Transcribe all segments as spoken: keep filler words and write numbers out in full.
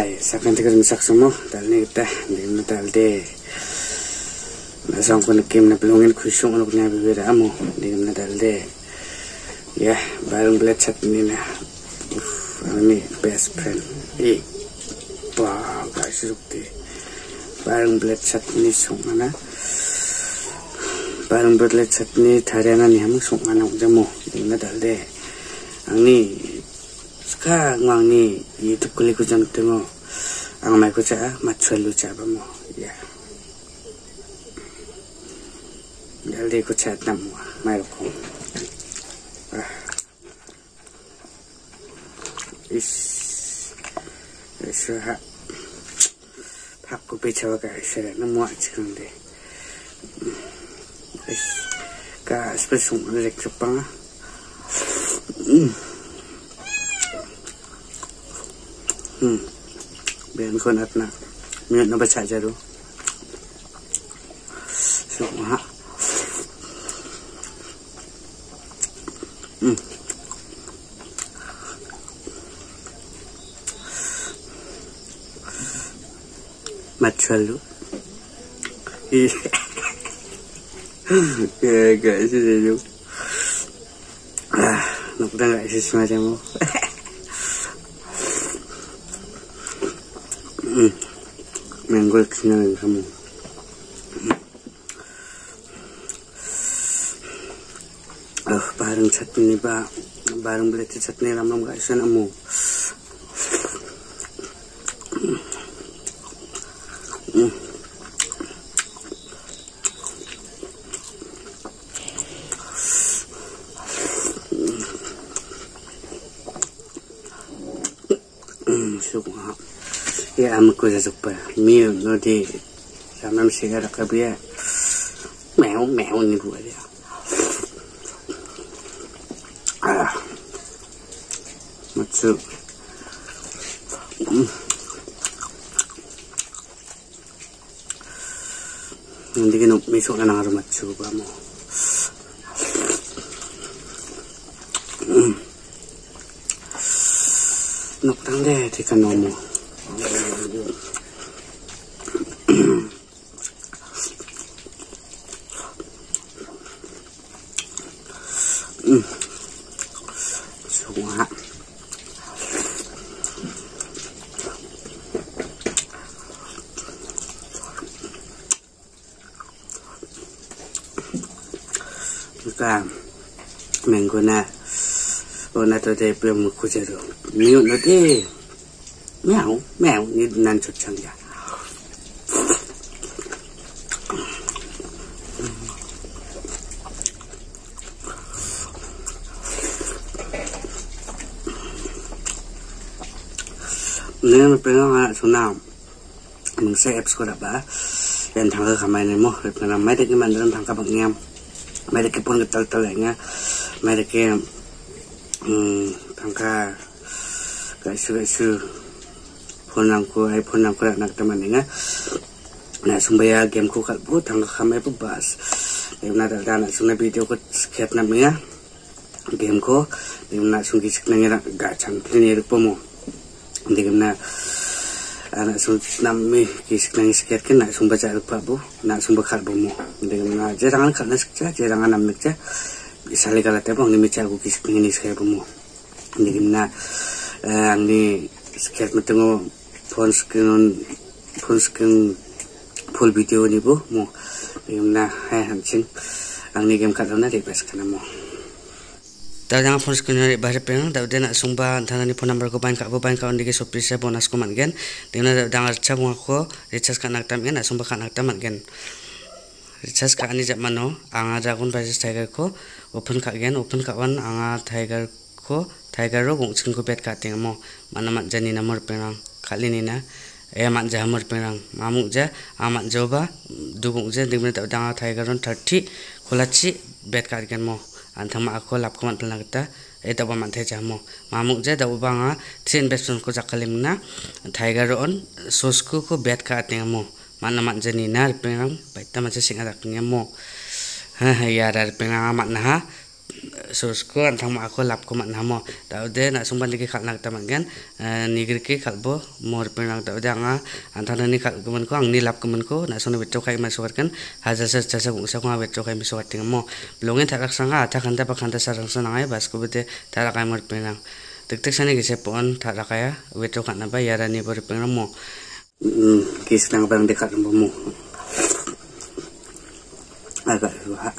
Hai, sakan tiga misak semua. Dalnya kita, dengan dalde. Nasang ko nakim na pelungin kusung anak na bibira mo. Dengan dalde. Ya, barang belat chat ni na. Ini best friend. Eh, wah, guys, rukti. Barang belat chat ni sung mana? Barang belat chat ni thariana ni hamuk sung mana jamu. Dengan dalde. Ini sekarang orang ni YouTube kulit kucing tengok, ang mai kucing macam lu cakap mo, ya. Jadi kucing nama mai aku. Is, is ha, aku percaya ke saya nama cakap deh. Is, kah spesifik mereka cakap. Hmm, biar kon atna, minyak nak baca aja tu. Semua. Hmm. Macam lu. Ya, guys, ini tu. Ah, nak dah guys semacam tu. Hmm, manggol kena kamu. Ah, barang chutney ba, barang belet chutney ram ram guys na mo. Hmm. Hmm, syukur. Ya, aku dah super. Miu, nanti zaman sekarang kabia, meow meow ni buat dia. Ah, macam, nanti kan misal kan orang macam apa mo. Nak tang deh di kan nomo. Hmm, semua. Juga minggu na, orang tu dia belum kerja tu. Minggu nanti, meow meow ni nanti cakap ya. Nên bên đó số nào mình sẽ ép số đập bả em thằng cái máy này mua được là mấy cái mình đang thằng các bạn em mấy cái pon cái tàu tàu lại nha mấy cái thằng cái cái sự cái sự pon làm cô hay pon làm cô là nặng teman ini nah sumbaya game ko kalbu thằng các máy bút bas em nãy đã làm xuống video ko sketch namanya game ko em nãy xuống cái sketch này là gak chẳng ini được pomo. Nanti kena anak sum nami kisik nangis sekiat kan nak sum baca lupa bu nak sum bakar bomo. Nanti kena jarang kan nak sekiat jarang anak mereka bisa lekal tepung ni mereka aku kisik nangis sekiat bomo. Nanti kena ni sekiat mendengar phone screen phone screen full video ni bu mo. Nanti kena hai hancing ni game kat mana dia pas kena mo. Tahu jangan phone screen ni bahasa penang, tahu dia nak sumba antara ni phone number ko pain kat ko pain kawan dikit surprise bonus ko matgen. Dengan jangan recharge ko recharge kan nak tam kan nak sumba kan nak tam matgen. Recharge kan ni jap mano, anga jagun prices tiger ko open kat gen open kat wan anga tiger ko tiger ro gong cing ko bet kat ting mo mana mat jani nomor penang kali ni na. Eh mat jamur penang mamuk ja amat joba dugong ja dengan tahu jangan tiger ron thirty kolaci bet kat gen mo. Antang mak aku lap komat pelan kita, itu apa mak teja mo. Mamuk je dah ubah tin besun ko cakalim na, tiger on sosku ko bet ka ateng mo. Mana mak jeni na penang, baita macam singa tak mo. Ha ya dar penang mak na source ko antang ma ako lap ko mat namo daude na sumban lagi khal nak taman kan nigri ke khalbo mor penang daude anga antang ni khal kuman ko ang ni lap kuman ko na sona betro kai masuk kan haja sa sa sa ko betro kai masuk ting mo blongen tarak sanga ata kanta pa kanta sarang sana ngai bas ko bete tarak kai mor penang tek tek sani gese pon tarak kaya betro kan ba yara ni bor penang mo kis nang bang dekat mo agak suha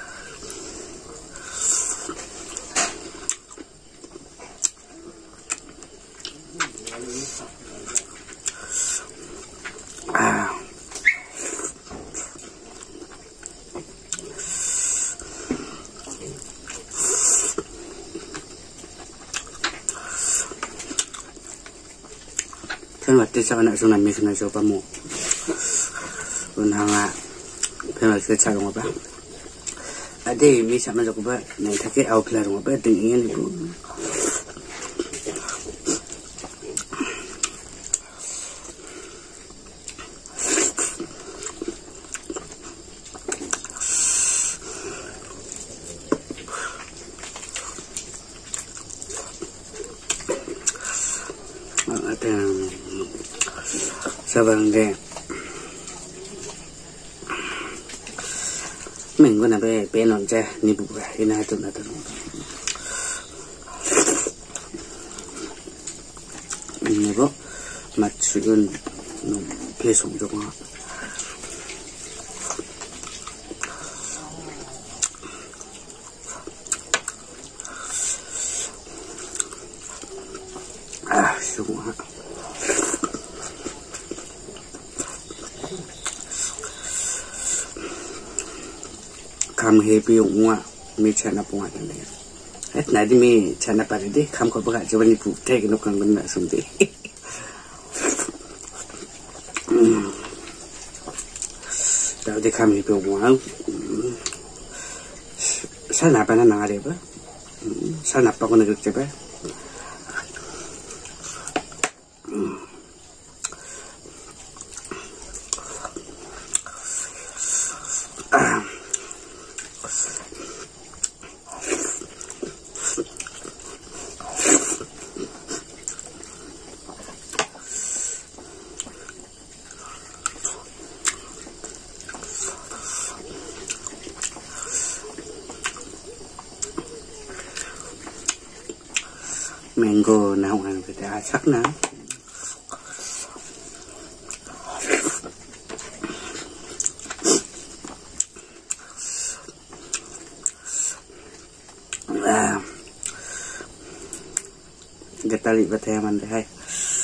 ah kan waktu saya nak sunat misna coba mu unhanga penal ke cara apa ada mi sama coba nanti take au kelar apa dengan itu ada sabang deh mình có là bé bé non cha ni bu ra ina tu na tu ni bo mặt sườn nó bé sủng cho con à sủng ha kam happy umwa mi chana punga tane et na di mi chana pare de kam ko baga jawani pu take no kan na sumde da de kam happy umwa sana pa na ngare ba sana pa ko na gche ba mango nào ăn phải đã sắc nữa à kita lihat teman deh hai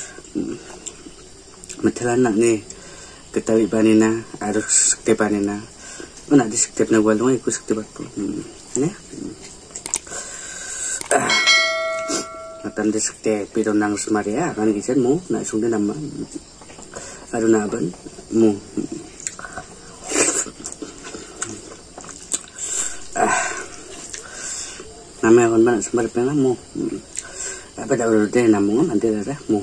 matalan nak ni kita lihat banina harus sekte banina mana di sekte na walong ikut sekte batu ne matan di sekte pero nang semaria kan gisan mu na sung de nama aruna ban mu nama kon ban semar penga mu apa dah udah deh namun nanti dah mu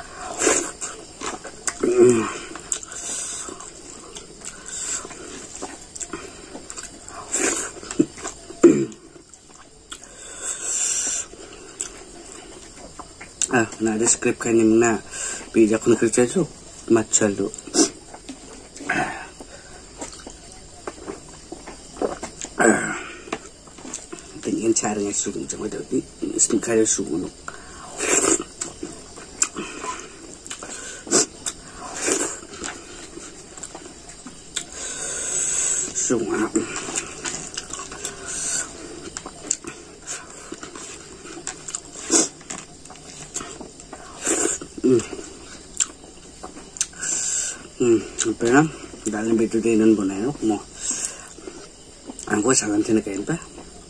ah na describe kanin na bijak na kerja tu macam tu dengan cara yang suku macam tu di setengah suku tu suku Hmm, apa ya? Dalam video ini nan bunai no, mo. Angko salam tina kain pa.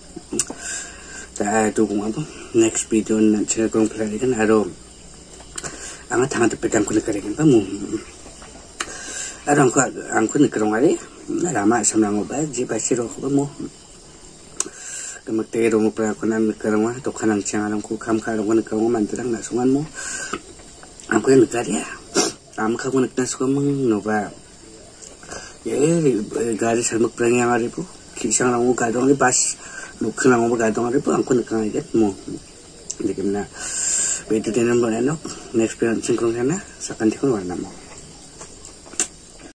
Dah tu kung apa? Next video nan saya kung pelajari kan aro. Anga tangan terpedang kau nak kering pa mo. Aro angko angko nak kerong ari. Lama sama ngobay, jadi pasti roh pa mo. Kemudian romo pa ako nan kerong wa, to kanang siang alam ko kam karong nak kerong mantirang nasungan mo. Angko yang nakari ya. Am kamu nak nas kamu nova, ya gari sama perang yang ada bu, kisah orang muka dong ni bas Bukan orang bergadang ada pun aku nak kena ikat mu. Jadi kena betul dengan boleh nak next period singkong sana. Sekarang tikun warna mu.